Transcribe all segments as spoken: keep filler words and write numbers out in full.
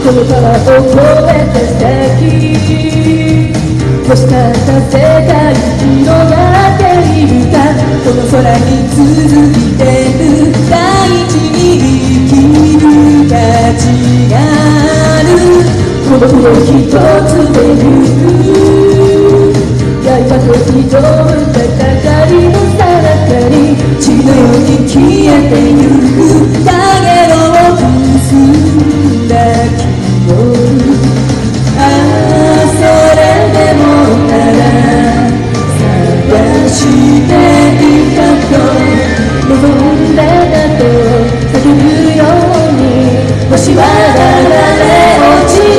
この川を越えて先星から世界広がっているかこの空に続いてる大地に生きる価値があるこの船一つで行く刃と挑む戦いのさなかに血のように消えてゆく影を結んだ希望ああそれでもただ探していたと望んでたと叫ぶように星は流れ落ちる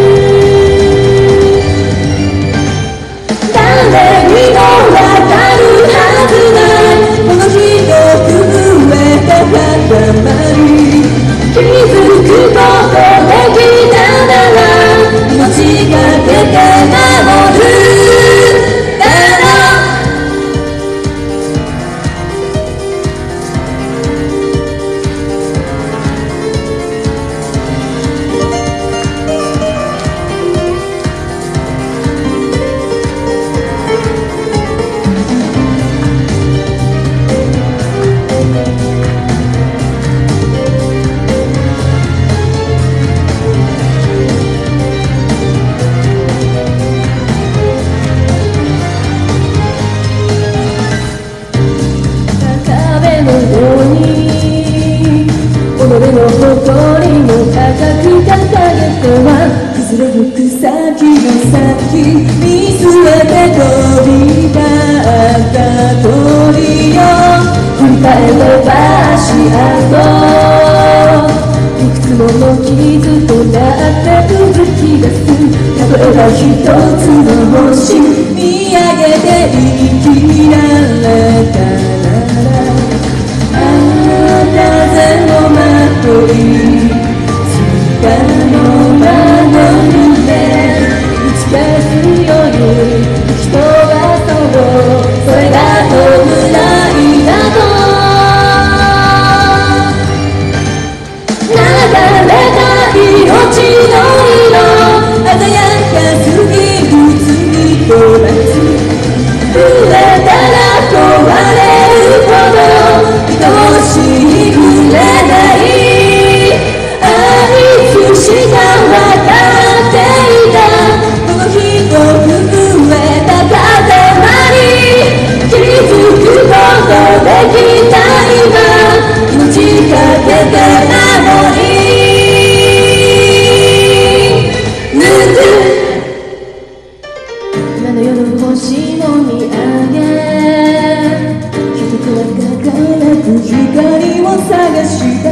誰にもわかるはずないこの日の震えた塊気づくことできたなら命かけて守るから己の誇りも高く掲げては崩れる草木の先見据えて飛び立った鳥よ振り返れば足跡いくつもの傷となって続き出す例えば一つの星見上げて生きられたなら風のまとい空のまの夢打ち消すように人はそうそれが弔いだと流れた命の色鮮やかすぎる罪と罰触れたら壊れるほど愛しい触れないあいつしか分かっていたこの日の震えた塊気づくことできた今命かけて守り抜く今の夜星を見上げ一つは輝く光を探した